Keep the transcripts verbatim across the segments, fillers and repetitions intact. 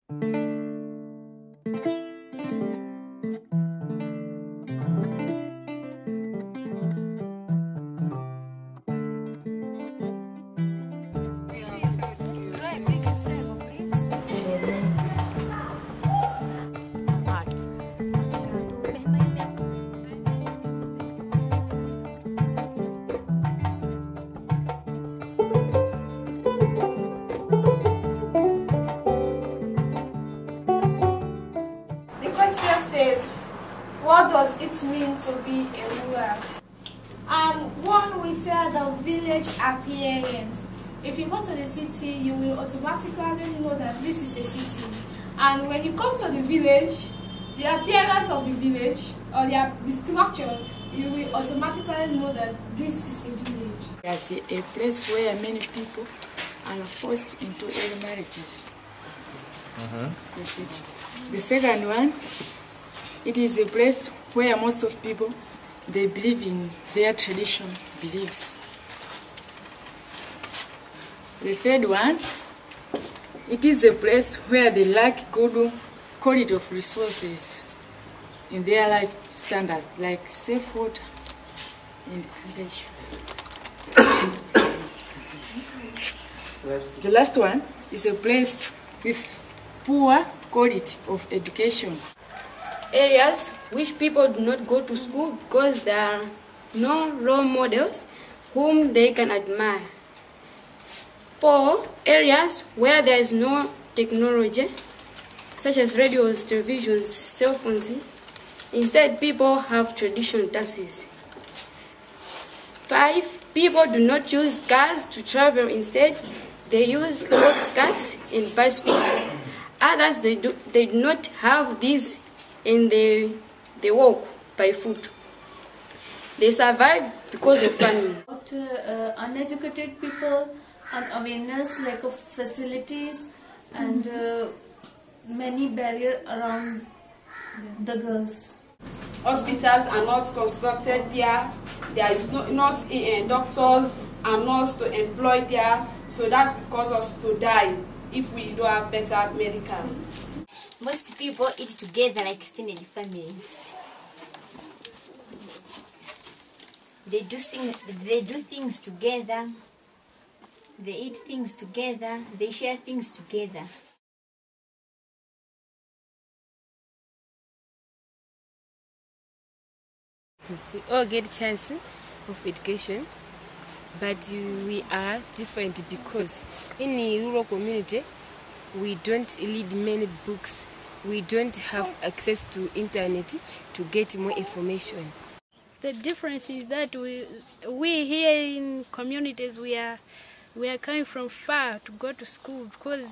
What does it mean to be a rural? And one, we say the village appearance. If you go to the city, you will automatically know that this is a city. And when you come to the village, the appearance of the village or the, the structures, you will automatically know that this is a village. It's a place where many people are forced into early marriages. Uh-huh. The city. The second one, it is a place where most of people, they believe in their tradition beliefs. The third one, it is a place where they lack good quality of resources in their life standards, like safe water and other issues. The last one is a place with poor quality of education. Areas which people do not go to school because there are no role models whom they can admire. Four, areas where there is no technology, such as radios, televisions, cell phones. Instead, people have traditional taxis. Five, people do not use cars to travel. Instead, they use carts and bicycles. Others, they do, they do not have these, and they, they walk by foot. They survive because of farming. To uh, uneducated people, and awareness, lack of facilities, and uh, many barriers around the girls. Hospitals are not constructed there. There is no, not uh, doctors and nurses to employ there, so that causes us to die if we don't have better medical. Most people eat together like extended families. They do sing, they do things together. They eat things together. They share things together. We all get a chance of education, but we are different because in the rural community, we don't read many books. We don't have access to internet to get more information. The difference is that we we here in communities we are we are coming from far to go to school because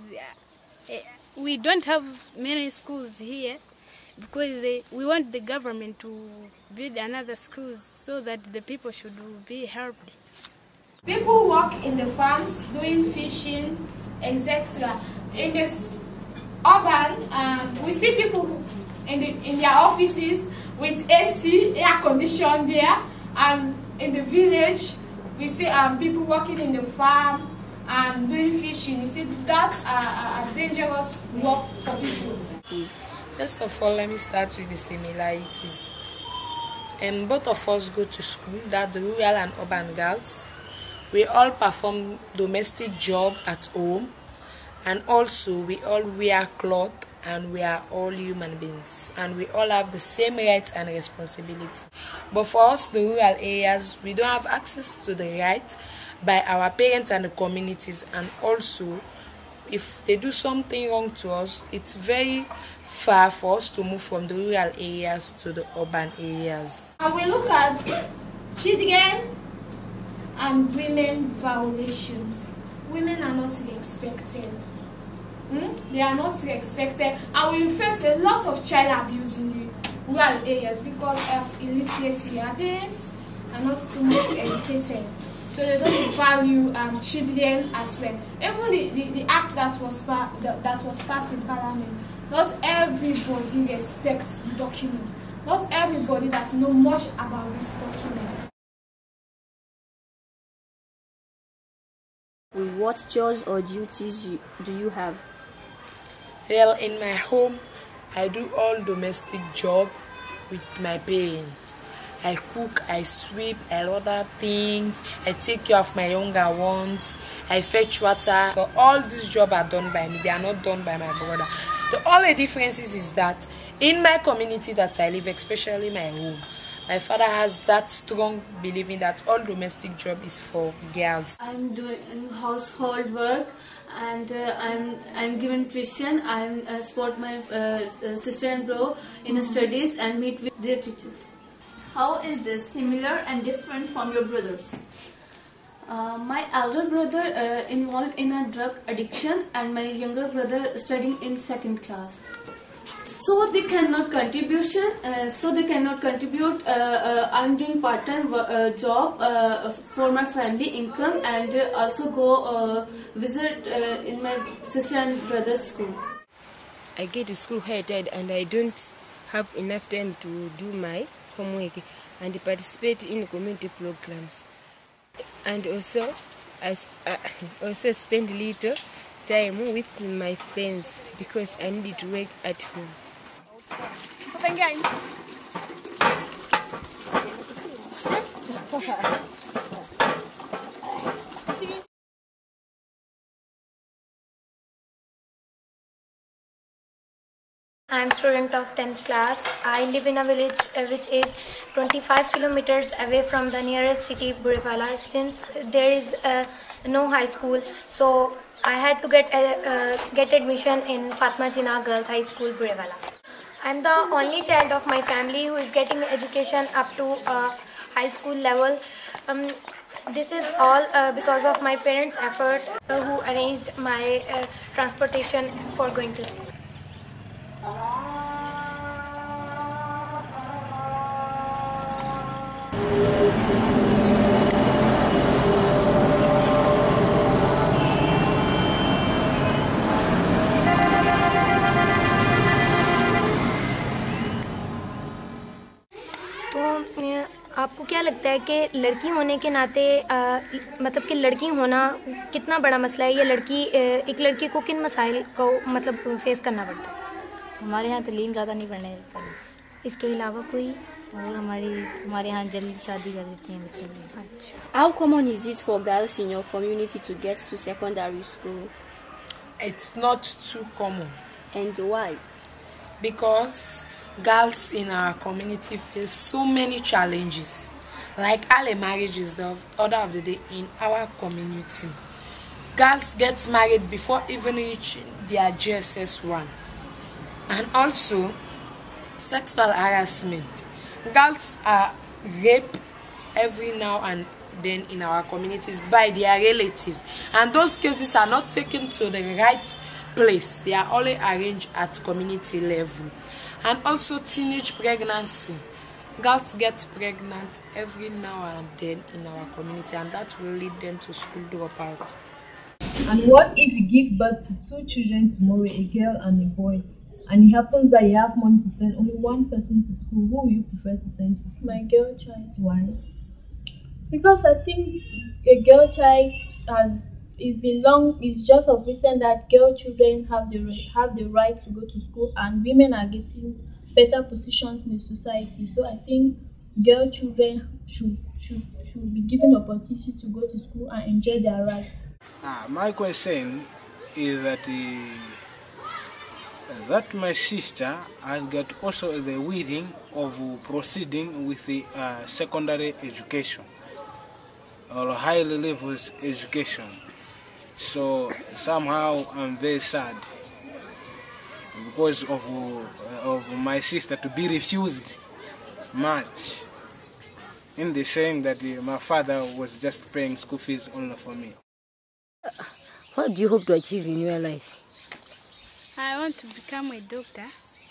we don't have many schools here because they, we want the government to build another schools so that the people should be helped. People work in the farms doing fishing, et cetera. In this urban, um, we see people in the in their offices with A C, air conditioned there, and in the village we see um, people working in the farm and doing fishing. You see that's a, a dangerous work for people. First of all, let me start with the similarities. And both of us go to school, that's the rural and urban girls. We all perform domestic job at home, and also we all wear clothes, and we are all human beings, and we all have the same rights and responsibility. But for us, the rural areas, we don't have access to the rights by our parents and the communities, and also if they do something wrong to us, it's very far for us to move from the rural areas to the urban areas. And we look at children and women violations. Women are not expected. Hmm? They are not expected, and we face a lot of child abuse in the rural areas because of illiteracy. Their parents are not too much educated, so they don't value um, children as well. Even the, the, the act that was, pa that, that was passed in Parliament, not everybody respects the document. Not everybody that knows much about this document. What chores or duties do you have? Well, in my home, I do all domestic job with my parents. I cook, I sweep, I order things, I take care of my younger ones, I fetch water. But all these jobs are done by me. They are not done by my brother. The only difference is that in my community that I live, especially my home, my father has that strong believing that all domestic job is for girls. I'm doing household work, and uh, I'm I'm given tuition. I'm uh, support my uh, sister and bro in mm-hmm. studies and meet with their teachers. How is this similar and different from your brothers? Uh, my elder brother uh, involved in a drug addiction, and my younger brother studying in second class. So they cannot contribution. Uh, so they cannot contribute. Uh, uh, I'm doing part-time uh, job uh, for my family income, and uh, also go uh, visit uh, in my sister and brother's school. I get to school tired, and I don't have enough time to do my homework and participate in community programs. And also, I uh, also spend little time with my friends because I need to work at home. I'm a student of tenth class. I live in a village uh, which is twenty-five kilometers away from the nearest city, Burewala. Since there is uh, no high school, so I had to get uh, uh, get admission in Fatma Jinnah Girls High School, Burewala. I'm the only child of my family who is getting education up to uh, high school level. Um, this is all uh, because of my parents' effort uh, who arranged my uh, transportation for going to school. आपको क्या लगता है कि लड़की होने के नाते आ, मतलब कि लड़की होना कितना बड़ा मसला है, या लड़की एक लड़की को किन मसाइल को मतलब फेस करना पड़ता है? हमारे यहाँ तालीम ज़्यादा नहीं पढ़ने देता। इसके अलावा कोई और हमारी हमारे यहाँ जल्दी शादी कर देते हैं बच्चे की। अच्छा। How common is it for girls in your community to get to secondary school? It's not too common. And why? Because girls in our community face so many challenges. Like early marriage is the order of the day in our community. Girls get married before even reaching their G S S one. And also, sexual harassment. Girls are raped every now and then in our communities by their relatives. And those cases are not taken to the right place. They are only arranged at community level. And also teenage pregnancy. Girls get pregnant every now and then in our community, and that will lead them to school dropout. And what if you give birth to two children tomorrow, a girl and a boy, and it happens that you have money to send only one person to school? Who will you prefer to send to school? My girl child. Why? Because I think a girl child has it's been long. It's just of recent that girl children have the have the right to go to school, and women are getting better positions in the society. So I think girl children should should should be given opportunity to go to school and enjoy their rights. Ah, my question is that uh, that my sister has got also the willing of proceeding with the uh, secondary education or high levels education. So somehow I'm very sad because of uh, of my sister to be refused much, in the saying that uh, my father was just paying school fees only for me. What do you hope to achieve in your life? I want to become a doctor.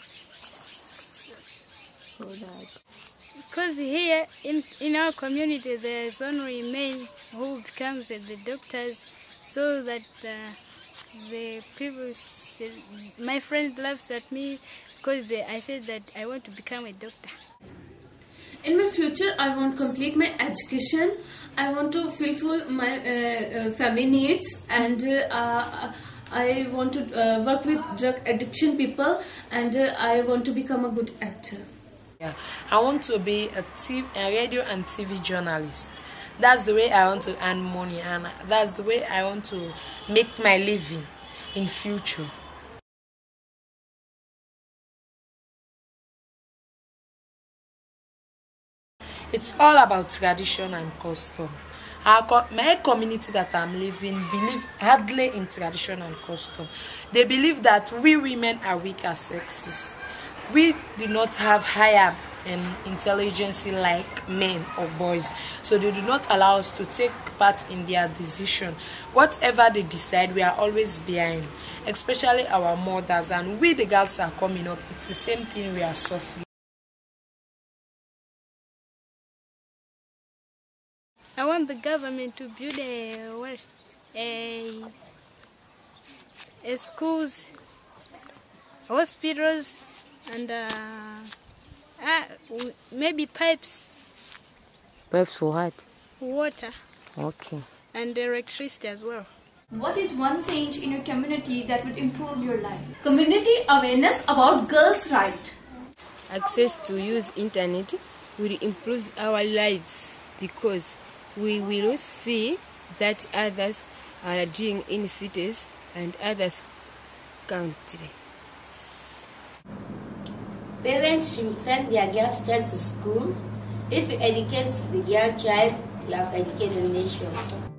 So that because here in in our community there is only men who becomes the doctors, so that uh, the people should, my friends laughs at me because they, I said that I want to become a doctor. In my future, I want to complete my education. I want to fulfill my uh, uh, family needs, and uh, uh, I want to uh, work with drug addiction people, and uh, I want to become a good actor. Yeah, I want to be a, T V, a radio and T V journalist. That's the way I want to earn money, and that's the way I want to make my living in future. It's all about tradition and custom. Our co my community that I'm living believe hardly in tradition and custom. They believe that we women are weaker sexes. We do not have higher um, intelligence like men or boys, so they do not allow us to take part in their decision. Whatever they decide, we are always behind, especially our mothers, and we the girls are coming up. It's the same thing we are suffering. I want the government to build a what, a, a schools, hospitals, and uh, uh, maybe pipes. Pipes for what? Water. Okay. And electricity as well. What is one change in your community that would improve your life? Community awareness about girls' rights. Access to use internet will improve our lives because we will see that others are doing in cities and others countries. Parents should send their girls' child to school. If you educate the girl child, you have educated the nation.